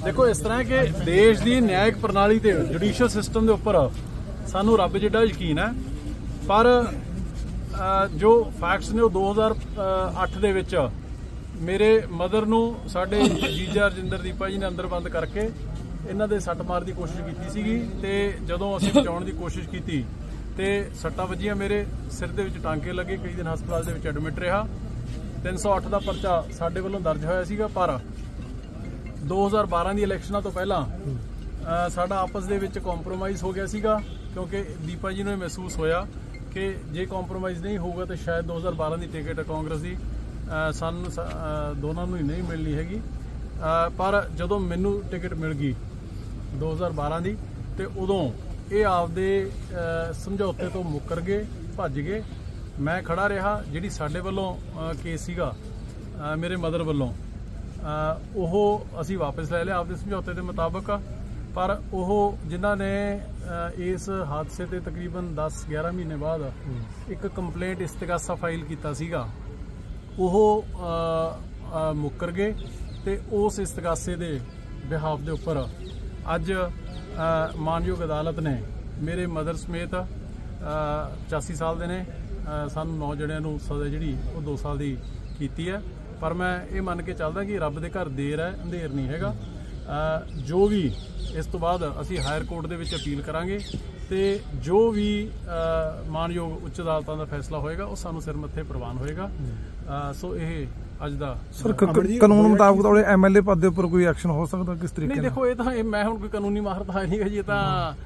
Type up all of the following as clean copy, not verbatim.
देखो इस तरह के देश की न्यायिक प्रणाली ते जुडिशियल सिस्टम के उपर सानू रब जिड्डा यकीन है, पर जो फैक्ट्स ने 2008 दे विच मेरे मदर नूं साडे जीजा रजिंदर दीपा जी ने अंदर बंद करके इन्हां दे सੱਟ मार की कोशिश की सीगी ते जदों असीं बचाउण की कोशिश की ते सट्टां वजियां मेरे सिर दे विच टांके लगे, कई दिन हस्पताल दे विच एडमिट रहा। 308 का परचा साडे वल्लों दर्ज होया सीगा, पर 2012 की इलैक्शनां तो पहलां साडा आपस दे विच कॉम्प्रोमाइज़ हो गया सीगा, क्योंकि दीपा जी नूं महसूस होया कि जे कॉम्प्रोमाइज़ नहीं होगा तो शायद 2012 की टिकट कांग्रेस की सानूं दोनों नूं ही नहीं मिलनी हैगी। पर जदों मैनूं टिकट मिल गई 2012 की तो उदों ये आपदे समझौते तो मुकर गए, भज गए। मैं खड़ा रहा, जिहड़ी साडे वल्लों केस सीगा मेरे मदर वल्लों ओह असीं वापस ले लिया आपदे समझौते के मुताबक, पर ओह जिन्हां ने इस हादसे ते तकरीबन 10-11 महीने बाद एक कंप्लेंट इस्तगासा फाइल कीता सीगा, ओह मुकर गए ते उस इस्तगासे दे बिहाफ दे उपर अज मानयोग अदालत ने मेरे मदर समेत 85 साल दे ने सानू 9 जणियां नूं सज़ा जिहड़ी वो 2 साल की कीती है। पर मैं ये मन के चलदा कि रब दे घर देर है, अंधेर नहीं हैगा। जो भी इस तो बाद असीं हायर कोर्ट दे विच अपील करांगे ते जो भी मानयोग उच्च अदालतां दा फैसला होएगा वो सानू सिर मत्थे प्रवान होएगा। सो ये अज दा सर कानून मुताबिक तो MLA पद के उपर कोई एक्शन हो सकता किस तरीके? नहीं देखो, ये तो मैं हुण कोई कानूनी माहर तो है नहीं है जी, तो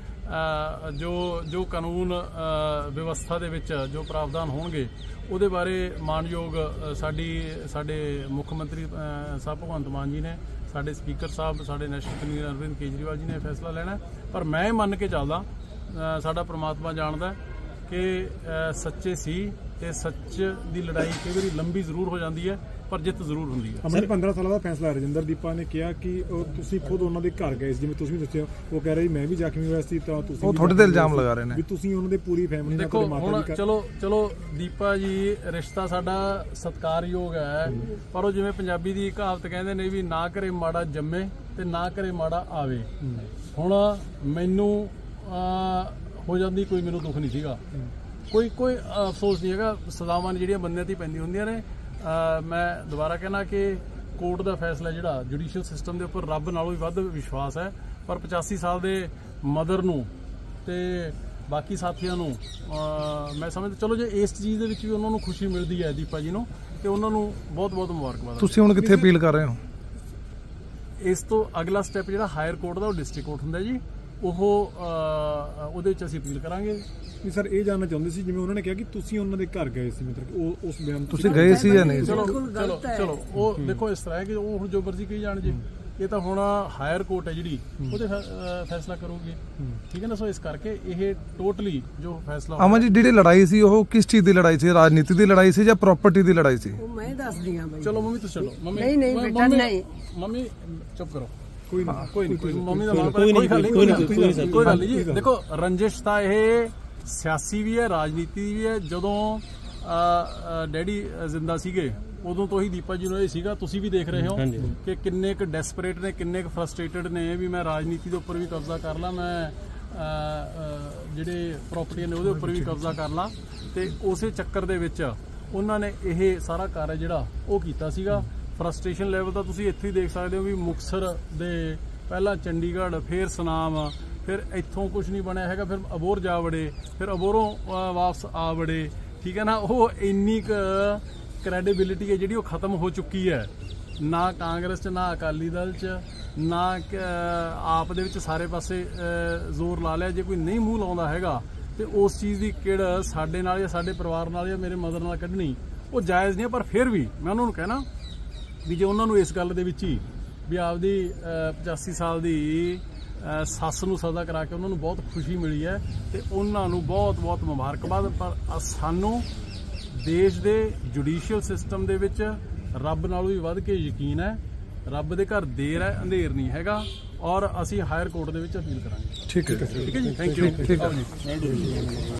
जो कानून व्यवस्था दे विच जो प्रावधान होणगे उहदे बारे मानयोग साडे मुख मंत्री साहब भगवंत मान जी ने, साडे स्पीकर साहब, साडे नैशनल कन्वीनर अरविंद केजरीवाल जी ने फैसला लेना। पर मैं मन के चलदा साडा परमात्मा जानदा कि सच्चे सी ते सच दी लड़ाई कई बारी लंबी जरूर हो जाती है, पर जित जरूर होंदी है। हमने 15 साल का फैसला रजिंदर दीपा ने कहा कि तुसीं खुद उन्होंने घर गए, जिवें तुसीं भी दस्सिया, वो कह रहे मैं भी जख्मी हुआ सी, तो तुसीं वो थोड़े ते इल्जाम लगा रहे ने भी तुसीं उन्होंने पूरी फैमिली देखो हुण चलो दीपा जी रिश्ता साडा सत्कारयोग है, पर वो जिवें पंजाबी दी कहावत कहंदे ने भी ना घरे माड़ा जम्मे ते ना घरे माड़ा आवे। हुण मैनूं हो जाती कोई मैनूं दुख नहीं सीगा, कोई अफसोस नहीं है। सजावां जिहड़ियां बंदियां ते पैंदियां हुंदियां ने। मैं दोबारा कहना कि कोर्ट का फैसला जिहड़ा जुडिशियल सिस्टम के उपर रब नालों भी वध विश्वास है, पर 85 साल के मदर नूं ते बाकी साथियों नूं मैं समझदा चलो जे इस चीज़ दे विच भी उन्हां नूं खुशी मिलती है दीपा जी नूं, ते उन्हां नूं बहुत बहुत मुबारकबाद। तुसीं हुण कित्थे अपील कर रहे हो? इस तो अगला स्टैप जिहड़ा हायर कोर्ट का डिस्ट्रिक्ट कोर्ट हुंदा जी, ਉਹਦੇ ਵਿੱਚ ਅਸੀਂ अपील करांगे। सर ये जानना चाहते सी, जिवें उन्होंने कहा कि तुसीं उन्हां दे घर गए सी, मतलब उस बयान तुसीं गए सी या नहीं? चलो वो देखो इस तरह है कि वो जो मर्जी कही जान जी, ये तो हुण हायर कोर्ट है जिहड़ी ਉਹਦੇ फैसला करूगी, ठीक है ना। सो इस करके ये टोटली जो फैसला अमन जी जिहड़ी लड़ाई सी वो किस चीज़ की लड़ाई सी? राजनीति की लड़ाई सी या प्रॉपर्टी की लड़ाई सी? मैं दस दियां भाई। चलो मम्मी तुसीं चलो, मम्मी नहीं बेटा नहीं, मम्मी चुप करो, कोई नहीं मम्मी का कोई गल नहीं जी। देखो रंजिश था ये सियासी भी है, राजनीति भी है। जदों डैडी जिंदा सीगे उदों तो ही दीपा जी नूं ये सीगा, तुसीं भी देख रहे हो कि किन्ने क डेस्परेट ने, किन्ने क फ्रस्ट्रेटेड ने भी मैं राजनीति के उपर भी कब्जा कर ला, मैं जिहड़े प्रॉपर्टियां ने उहदे उपर भी कब्जा कर ला। ते उसे चक्कर दे विच उन्हां ने ये सारा कार्य जिहड़ा वो कीता सीगा। फ्रस्ट्रेशन लैवल तो तुसीं इत्थे ही देख सकते हो भी मुक्तसर दे पहला चंडीगढ़, फिर सुनाम, फिर इत्थों कुछ नहीं बनया हैगा, फिर अबोहर जा वड़े, फिर अबोहरों वापस आ वड़े, ठीक है ना। वो इन्नी क्रैडिबिलिटी है जिहड़ी वो खत्म हो चुकी है, ना कांग्रेस च, ना अकाली दल च, ना आप दे विच सारे पासे जोर ला लिया। जे कोई नहीं मूँह लाउंदा हैगा तो उस चीज़ की किड़ साडे नाल या साडे परिवार नाल या मेरे मदर नाल कढनी वो जायज़ नहीं है। पर फिर भी मैं उन्होंने कहना भी जे उन्होंने इस गल दे विच ही भी आपदी 85 साल की सੱਸ ਨੂੰ सज़ा करा के उन्होंने बहुत खुशी मिली है, तो उन्होंने बहुत बहुत मुबारकबाद। पर सानू देश के जुडिशियल सिस्टम दे विच रब नालों भी वध के यकीन है, रब दे घर देर है, अंधेर नहीं हैगा, और असी हायर कोर्ट दे विच अपील करांगे। ठीक है जी, थैंक यू।